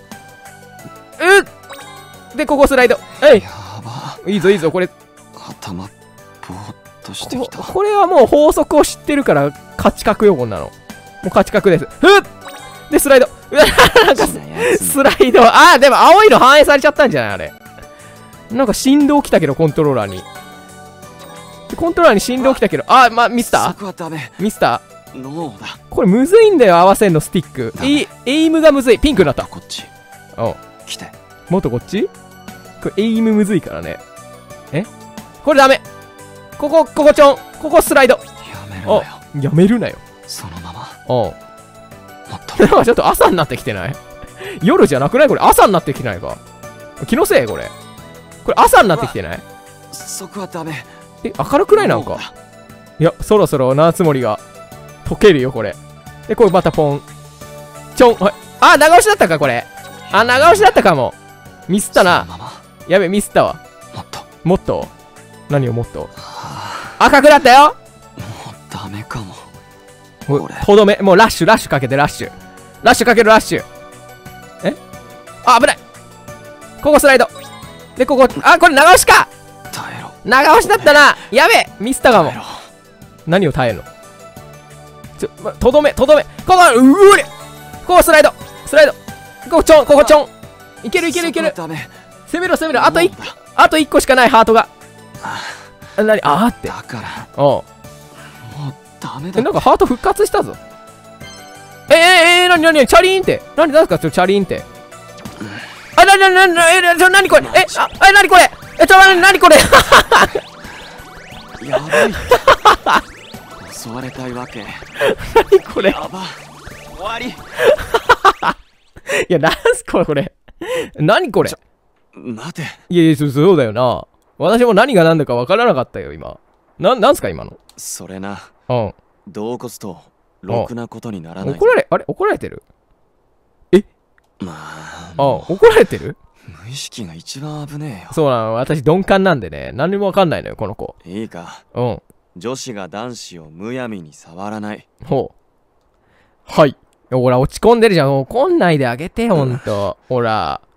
うっでここスライド。えいやば。 いいぞいいぞ。これ頭ぼーっとしてきた。 ここれはもう法則を知ってるから勝ち確よこんなの。もう勝ち確です。ふっでスライド。うわなんか好きなやつスライド。あーでも青いの反映されちゃったんじゃないあれ。なんか振動来たけどコントローラーに。コントローラーに振動来たけど。あーまミスタそーこはダメ。 ミスタノーだ。 ーこれむずいんだよ合わせんのスティック。 ダメエイエイムがむずい。ピンクになった。 こっちおう来て。 もっとこっちこれエイムむずいからね。えこれダメ。ここここちょん。ここスライド。 やめろよ。 やめるなよ。 そのままおうもっとなんかちょっと朝になってきてない夜じゃなくないこれ朝になってきてないか気のせいこれ。これ朝になってきてない。 そこはダメ。 え明るくないなんか。いやそろそろ夏森が溶けるよこれ。でこれまたポンちょん。はいあ長押しだったかこれ。あ長押しだったかも。ミスったな。 そのままやべミスったわ。 もっと。 もっと何をもっとは赤くなったよ。 あ、もうダメかも。 もうこれとどめもうラッシュラッシュかけてラッシュラッシュかけるラッシュ。えあ危ない。ここスライドでここあこれ長押しか。 耐えろ。 長押しだったな。やべミスったかも。 耐えろ。 何を耐えるの。ちょ、ま、とどめとどめここううれここスライドスライドここちょんここちょん。いけるいけるいける。 そこはダメ。 攻めろ攻めろ。あといノーだ。 あといっこしかないハートが。 ああ何あーってだからおうもうダメだ。 えなんかハート復活したぞ。ええええなになにチャリーンって何なんすかそれチャリーンってあなになになになにえちょ何これえあえ何これえちょなになにこれやばい。襲われたいわけ。 何これやば。終わり。 いやなんすかこれ何これ。 待て。 いやいやそそうだよな。私も何が何だか分からなかったよ今。ななんすか今の。 それな。 うんどうこつとろくなことにならない。 怒られあれ怒られてる。 まああも怒られてる。 う無意識が一番危ねえよ。 そうなの私鈍感なんでね何にも分かんないのよこの子。 いいか。 うん女子が男子をむやみに触らない。 ほうはいほら落ち込んでるじゃん。怒んないであげてほんとほら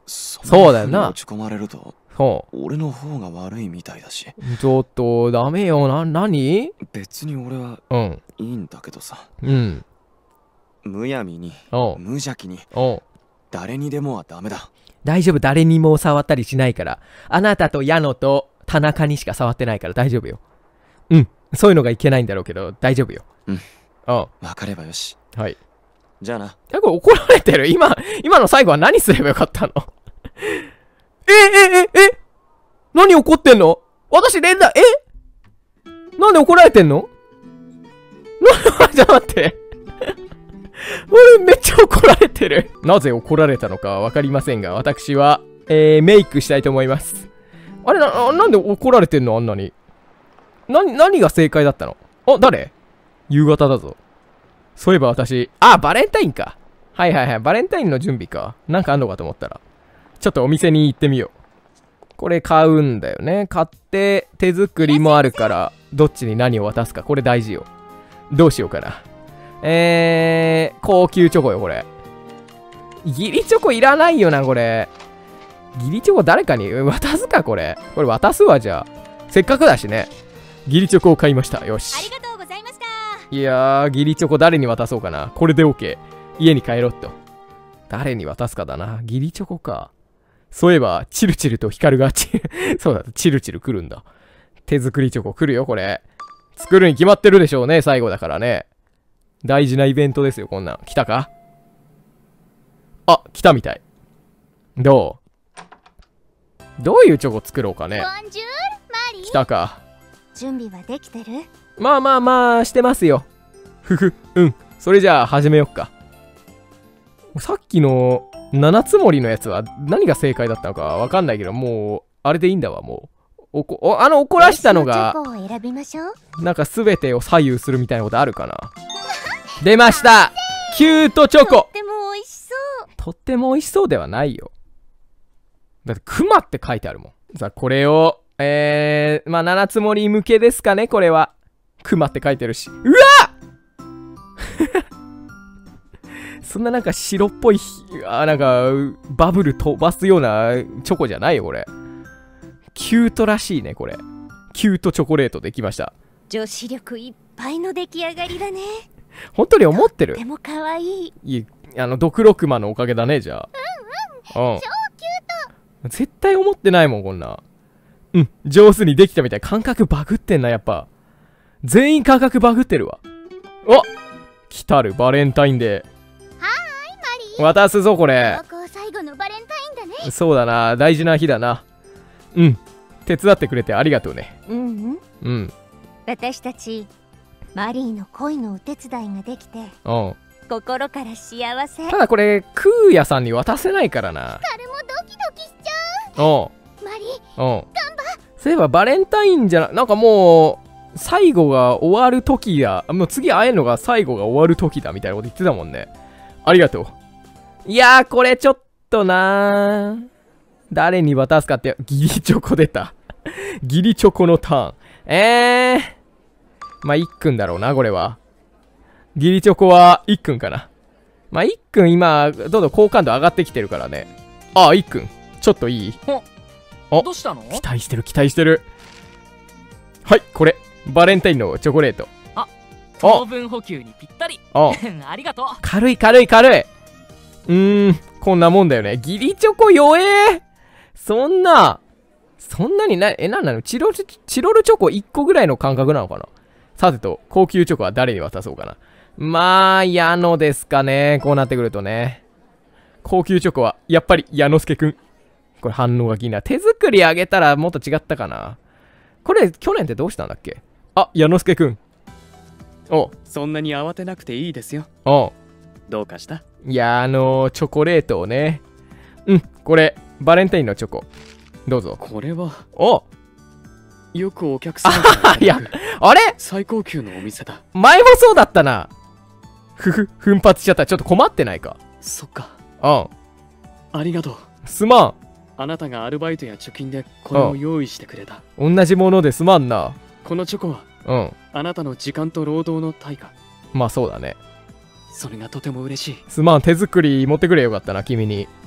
そうだよな。 落ち込まれるとほ俺の方が悪いみたいだし。 う。ちょっと、ダメよ。な、なに？ 別に俺はうん。 いいんだけどさ。 うん。 むやみにおう。 無邪気におう。 誰にでもはダメだ。 大丈夫。誰にも触ったりしないから。あなたと矢野と田中にしか触ってないから大丈夫よ。うん。そういうのがいけないんだろうけど、大丈夫よ。 うん。 おう。 わかればよし。 はい。 じゃあな。 え、これ怒られてる？今、今の最後は何すればよかったの？え、え、え、え何怒ってんの？私連打、えなんで怒られてんの？な、ちょっと待って。俺めっちゃ怒られてる。なぜ怒られたのかわかりませんが、私は、えー、メイクしたいと思います。あれな、なんで怒られてんのあんなに。な、何が正解だったの？あ、誰？夕方だぞ。そういえば私、あ、バレンタインか。はいはいはい、バレンタインの準備か。なんかあんのかと思ったら。ちょっとお店に行ってみよう。これ買うんだよね。買って、手作りもあるから、どっちに何を渡すか。これ大事よ。どうしようかな。えー、高級チョコよ、これ。ギリチョコいらないよな、これ。ギリチョコ誰かに渡すか、これ。これ渡すわ、じゃあ。せっかくだしね。ギリチョコを買いました。よし。 ありがとうございました。 いやー、ギリチョコ誰に渡そうかな。これで OK。家に帰ろっと。誰に渡すかだな。ギリチョコか。そういえば、チルチルとヒカルがチル、そうだ、チルチル来るんだ。手作りチョコ来るよ、これ。作るに決まってるでしょうね、最後だからね。大事なイベントですよ、こんなん。来たか？あ、来たみたい。どう？どういうチョコ作ろうかね。 ボンジュール、マリー。 来たか。 準備はできてる？ まあまあまあ、してますよ。ふふ、うん。それじゃあ、始めよっか。さっきの、七つ森のやつは何が正解だったのかわかんないけど、もう、あれでいいんだわ、もう。おこおあの、怒らしたのが、 チョコを選びましょう。 なんか全てを左右するみたいなことあるかな。出ました！キュートチョコ！ とっても美味しそう。 とっても美味しそうではないよ。だって、クマって書いてあるもん。さあ、これを、えー、まあ、七つ森向けですかね、これは。クマって書いてるし。うわそんななんか白っぽい、あ、なんか、バブル飛ばすようなチョコじゃないよ、これ。キュートらしいね、これ。キュートチョコレートできました。 女子力いっぱいの出来上がりだね。 本当に思ってる？ とても可愛い。 いい、あの、ドクロクマのおかげだね、じゃあ。うんうん。うん。超キュート。絶対思ってないもん、こんな。うん、上手にできたみたい。感覚バグってんな、やっぱ。全員感覚バグってるわ。お！来たる、バレンタインデー。 はーい、マリー。 渡すぞ、これ。 高校最後のバレンタインだね。 そうだな、大事な日だな。うん。手伝ってくれてありがとうね。 うんうん。 うん。 私たち、マリーの恋のお手伝いができて、 うん。 心から幸せ。 ただこれ、クーヤさんに渡せないからな。 彼もドキドキしちゃう。 うん。 マリー、 うん。そういえばバレンタインじゃな、なんかもう、最後が終わる時だ。もう次会えるのが最後が終わる時だみたいなこと言ってたもんね。ありがとう。いやー、これちょっとなー。誰に渡すかって、ギリチョコ出た。ギリチョコのターン。えー。まあ、いっくんだろうな、これは。ギリチョコはいっくんかな。まあ、いっくん今、どんどん好感度上がってきてるからね。ああ、いっくん。ちょっといい？お、 どうしたの？ 期待してる、期待してる。はい、これ。バレンタインのチョコレート。 あ、糖分補給にぴったり。 あありがとう。 軽い、軽い、軽い。うーん、こんなもんだよね。ギリチョコ弱え。そんな、そんなにな、え、なんなの？チロル、チロルチョコいっこぐらいの感覚なのかな？さてと、高級チョコは誰に渡そうかな。まあ、矢野ですかね。こうなってくるとね。高級チョコは、やっぱり矢之助くん。これ反応が気になる。手作りあげたらもっと違ったかな。これ、去年ってどうしたんだっけ？あ、矢之助くん。おそんなに慌てなくていいですよ。 おどうかした？ いや、あのー、チョコレートをね。うん、これ、バレンタインのチョコ。どうぞ。 これは、 およくお客さんがいや、あれ最高級のお店だ。 前もそうだったな。ふふ、奮発しちゃった。ちょっと困ってないか。 そっか。 うん。 ありがとう。 すまん。 あなたがアルバイトや貯金でこれを用意してくれた。 同じものですまんな。 このチョコは、 うん。 あなたの時間と労働の対価。 まあそうだね。 それがとても嬉しい。 すまん、手作り持ってくれよかったな、君に。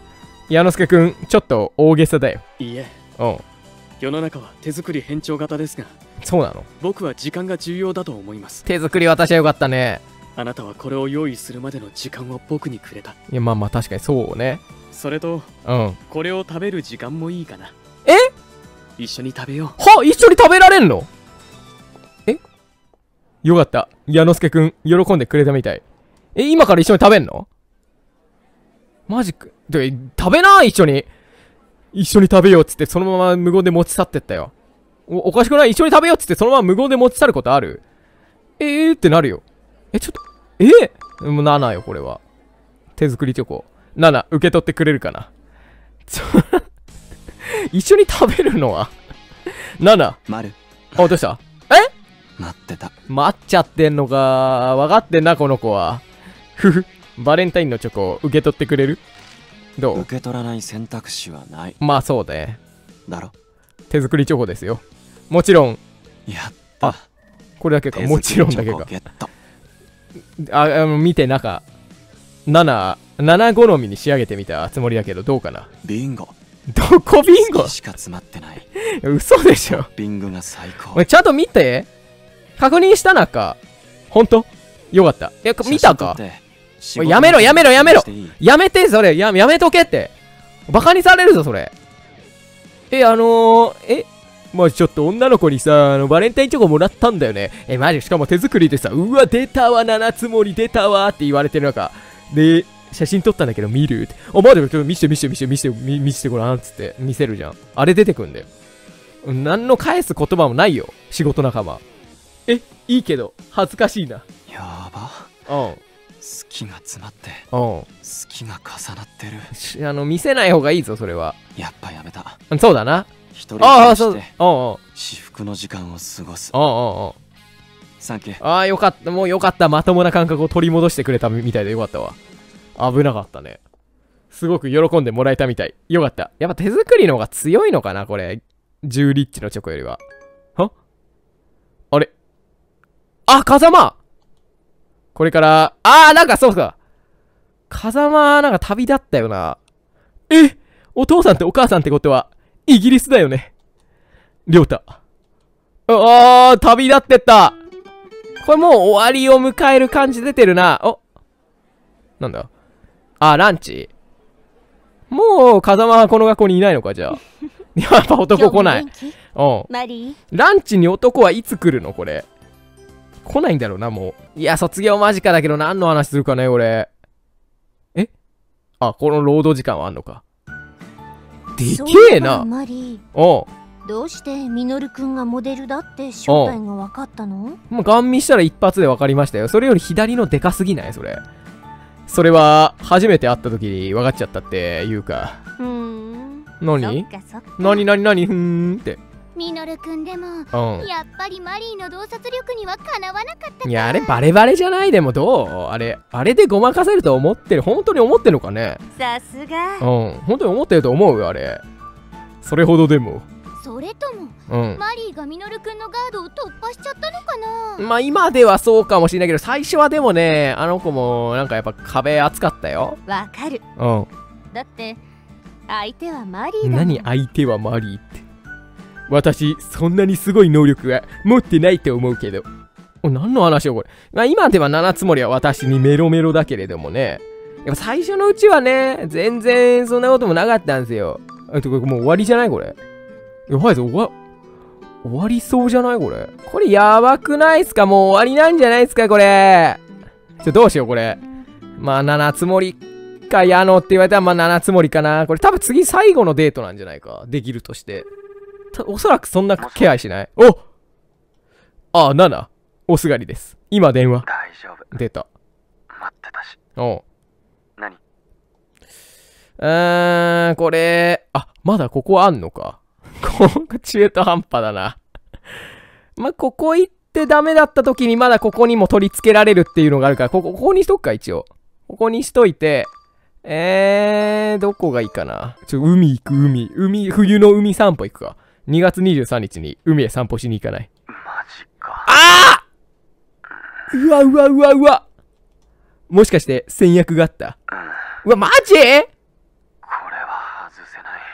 矢之助くん、ちょっと大げさだよ。 いいえ、 うん。 世の中は手作り変調型ですが、 そうなの？ 僕は時間が重要だと思います。 手作り私はよかったね。 あなたはこれを用意するまでの時間を僕にくれた。 いや、まあまあ確かにそうね。 それと、 うん。 これを食べる時間もいいかな。 え？ 一緒に食べよう。 は、一緒に食べられんの？え？よかった。矢之助くん、喜んでくれたみたい。え、今から一緒に食べんの？マジか。で、食べな、一緒に。一緒に食べようっつってそのまま無言で持ち去ってったよ。お、おかしくない？一緒に食べようっつってそのまま無言で持ち去ることある？えーってなるよ。え、ちょっと、えー、もうななよ、これは。手作りチョコ。なな、受け取ってくれるかな。ちょ一緒に食べるのはなな。 マル。 あ、どうした？え？ 待ってた。 待っちゃってんのか。分かってんな、この子は。ふふ。バレンタインのチョコを受け取ってくれる？どう？ 受け取らない選択肢はない。 まあそうだね。 だろ。 手作りチョコですよ。もちろん。 やった。 あ、これだけか。もちろんだけか。 ゲット。 あ、あの、見て、中。なな、なな好みに仕上げてみたつもりだけど、どうかな。 ビンゴ。 どこビンゴ？ しか詰まってない。 嘘でしょ。 ビンゴが最高。 おい、ちゃんと見て。確認したなか。ほんと？よかった。いや、見たか？おい、やめろやめろやめろやめて、それ。や、やめとけって。バカにされるぞ、それ。え、あのー、えまあちょっと女の子にさ、あの、バレンタインチョコもらったんだよね。え、マジしかも手作りでさ、うわ、出たわ、七つ森出たわって言われてる中。で、写真撮ったんだけど見るって。あ、マジで見せて見せて見せて見せて見見せてごらんっつって見せるじゃん。あれ出てくんだよ。何の返す言葉もないよ。仕事仲間。え、いいけど、恥ずかしいな。 やば。 うん。 好きが詰まって。 うん。 好きが重なってる。あの、見せない方がいいぞ、それは。 やっぱやめた。 そうだな。 一人でして、 ああ、 至福の時間を過ごす。 ああ、ああ。 サンキュー。 ああ、よかった。もうよかった。まともな感覚を取り戻してくれたみたいでよかったわ。危なかったね。すごく喜んでもらえたみたい。よかった。やっぱ手作りの方が強いのかな、これ。じゅうリッチのチョコよりは。は？あれ？あ、風間！これから、あー、なんかそうか。風間、なんか旅立ったよな。え？お父さんとお母さんってことは、イギリスだよね。りょうた。あー、旅立ってった。これもう終わりを迎える感じ出てるな。お、なんだ？あ、ランチ？もう、風間はこの学校にいないのか、じゃあ。やっぱ男来ない。うん。 マリー？ ランチに男はいつ来るのこれ。来ないんだろうな、もう。いや、卒業間近だけど何の話するかね、俺。え？あ、この労働時間はあんのか。でけえな。 マリー。 おう。 どうしてミノルくんがモデルだって正体が分かったの？ もうガン見したら一発で分かりましたよ。それより左のでかすぎないそれ。それは初めて会った時に分かっちゃったっていうか。 ふーん。 何？ そっかそっか。 何何何ふーんって。 ミノルくんでも、 うん、 やっぱりマリーの洞察力にはかなわなかったか。 いや、あれバレバレじゃない。でもどう？あれ、あれでごまかせると思ってる。本当に思ってるのかね？ さすが。 うん、本当に思ってると思うよ、あれ。それほどでも。 それとも、 うん、 マリーがミノルくんのガードを突破しちゃったのかな？ まあ今ではそうかもしれないけど、最初はでもね、あの子もなんかやっぱ壁厚かったよ。 わかる。 うん。 だって、相手はマリーだもん。 何相手はマリーって。私、そんなにすごい能力は持ってないと思うけど。お、何の話よ、これ。まあ今では七つ森は私にメロメロだけれどもね。やっぱ最初のうちはね、全然そんなこともなかったんですよ。えっと、これもう終わりじゃないこれ。やばいぞ、終わ、終わりそうじゃないこれ。これやばくないっすか？もう終わりなんじゃないっすかこれ。ちょ、どうしようこれ。まあ七つ森か矢野って言われたらまあ七つ森かな。これ多分次最後のデートなんじゃないか。できるとして。おそらくそんな気配しない。おああ、なな。おすがりです。今電話。 大丈夫。 出た。 待ってたし。 おう。 何？ うーん、これ、あ、まだここあんのか。ここ中途半端だな。まあ、ここ行ってダメだった時にまだここにも取り付けられるっていうのがあるから、ここ、ここにしとくか、一応。ここにしといて、えー、どこがいいかな。ちょ、海行く、海。海、冬の海散歩行くか。にがつにじゅうさんにちに海へ散歩しに行かない？ マジか。 ああ！うわうわうわうわ。もしかして戦略があった？うわ、マジ？ これは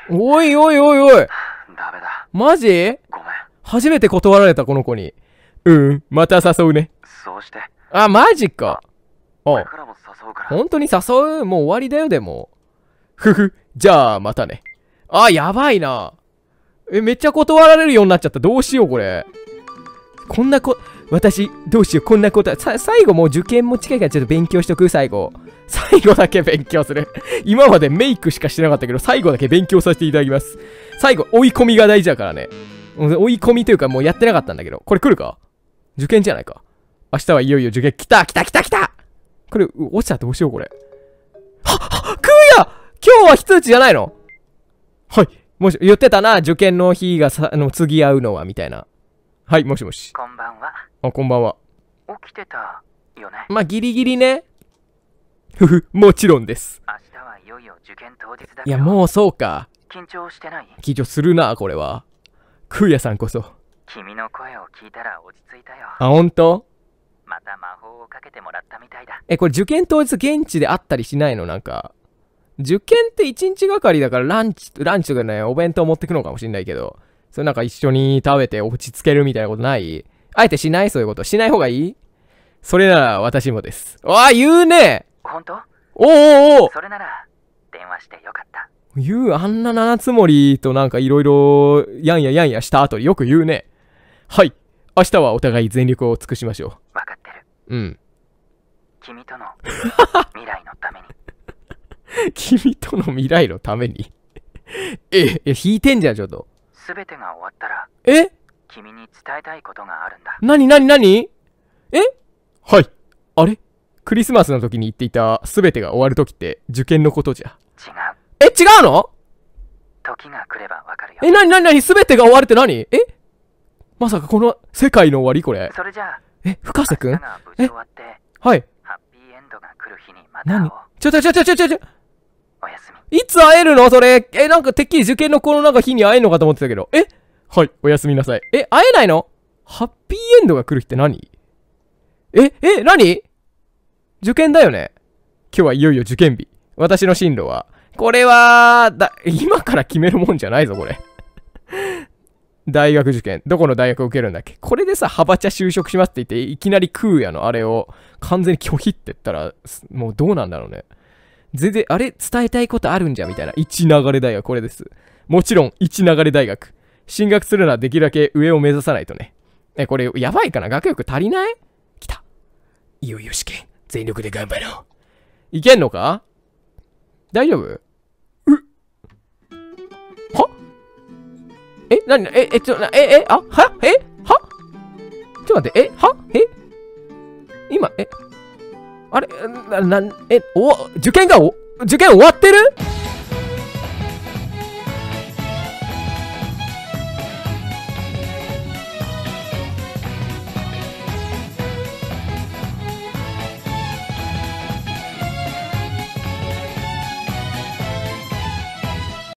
おいおいおいおい。 ダメだ。 マジ？ ごめん。 初めて断られた、この子に。うん、また誘うね。 そうして。 あ、マジか。あ、 これからも誘うから。 本当に誘う？もう終わりだよ、でも。ふふ、じゃあ、またね。あ、やばいな。え、めっちゃ断られるようになっちゃった。どうしよう、これ。こんなこ、私、どうしよう、こんなこと。さ、最後もう受験も近いからちょっと勉強しとく、最後。最後だけ勉強する。今までメイクしかしてなかったけど、最後だけ勉強させていただきます。最後、追い込みが大事だからね。追い込みというか、もうやってなかったんだけど。これ来るか？受験じゃないか。明日はいよいよ受験。来た来た来た来たこれ、落ちたらどうしよう、これ。はっはっくーや今日は非通知じゃないの？はい。もし、言ってたな、受験の日がさ、あの、次会うのは、みたいな。はい、もしもし。 こんばんは。 あ、こんばんは。 起きてたよね。 まあ、ギリギリね。ふふ、もちろんです。 明日はいよいよ受験当日だけど。 いや、もうそうか。 緊張してない？ 緊張するな、これは。クーヤさんこそ。 君の声を聞いたら落ち着いたよ。 あ、ほんと？ また魔法をかけてもらったみたいだ。 え、これ受験当日現地で会ったりしないの？なんか。受験って一日がかりだからランチ、ランチとかね、お弁当持ってくのかもしんないけど、それなんか一緒に食べて落ち着けるみたいなことない？あえてしない？そういうこと。しない方がいい？それなら私もです。わあ、言うね！ 本当？ おーおーおーそれなら、電話してよかった。 言う、あんな七つ森となんかいろいろやんややんやした後によく言うね。はい。明日はお互い全力を尽くしましょわかってる。 う。うん。 君との未来のために。 君との未来のためにえ、え、引いてんじゃん、ちょっと。 すべてが終わったら、 え？ 君に伝えたいことがあるんだ。 なになになに？え？はい。あれ？クリスマスの時に言っていた全てが終わる時って受験のことじゃ。 違う。 え、違うの？ 時が来ればわかるよ。 え、なになになに？全てが終わるって何？え？まさかこの世界の終わりこれ。 それじゃあ、 え、深瀬くん？ 明日が無事終わって、 はい。 ハッピーエンドが来る日にまた会おう。 何？ちょちょちょちょちょちょちょ。 おやすみ。 いつ会えるのそれ。え、なんかてっきり受験のこのなんか日に会えるのかと思ってたけど。え？はい、おやすみなさい。え、会えないの？ハッピーエンドが来る日って何？え、え、何？受験だよね。今日はいよいよ受験日。私の進路は。これは、だ、今から決めるもんじゃないぞ、これ。大学受験。どこの大学を受けるんだっけ？これでさ、ハバチャ就職しますって言って、いきなりクーヤのあれを完全に拒否って言ったら、もうどうなんだろうね。全然、あれ伝えたいことあるんじゃみたいな。一流れ大学、これです。もちろん、一流れ大学。進学するならできるだけ上を目指さないとね。え、これ、やばいかな？学力足りない？来た。いよいよ試験。全力で頑張ろう。いけんのか？大丈夫？うは？え、なにな、え、え、ちょ、な、え、え、あ、は？え？は？ちょっと待って、え、は？え？今、え、あれ、な、な、え、お、受験がお、受験終わってる？